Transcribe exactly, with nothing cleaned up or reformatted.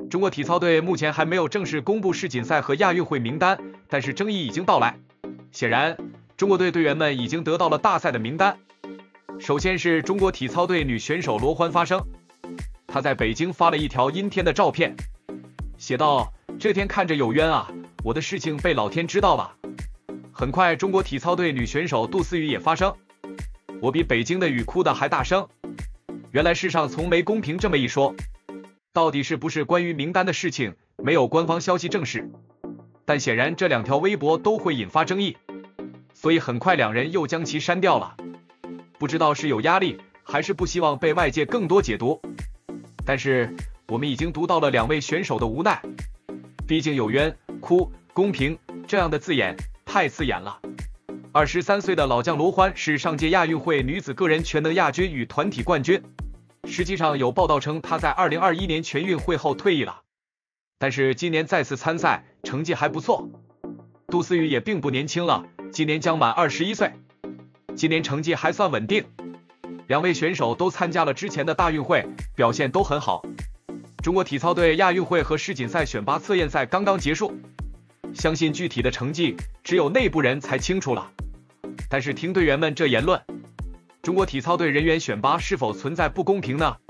中国体操队目前还没有正式公布世锦赛和亚运会名单，但是争议已经到来。显然，中国队队员们已经得到了大赛的名单。首先是中国体操队女选手罗欢发声，她在北京发了一条阴天的照片，写道：“这天看着有冤啊，我的事情被老天知道了。”很快，中国体操队女选手杜思雨也发声，我比北京的雨哭的还大声。原来世上从没公平这么一说，到底是不是关于名单的事情，没有官方消息证实。但显然这两条微博都会引发争议，所以很快两人又将其删掉了。不知道是有压力，还是不希望被外界更多解读。但是我们已经读到了两位选手的无奈，毕竟有冤、哭、公平这样的字眼太刺眼了。二十三岁的老将罗欢是上届亚运会女子个人全能亚军与团体冠军。实际上有报道称她在二零二一年全运会后退役了，但是今年再次参赛，成绩还不错。杜思雨也并不年轻了，今年将满二十一岁，今年成绩还算稳定。两位选手都参加了之前的大运会，表现都很好。中国体操队亚运会和世锦赛选拔测验赛刚刚结束，相信具体的成绩只有内部人才清楚了。但是听队员们这言论，中国体操队人员选拔是否存在不公平呢？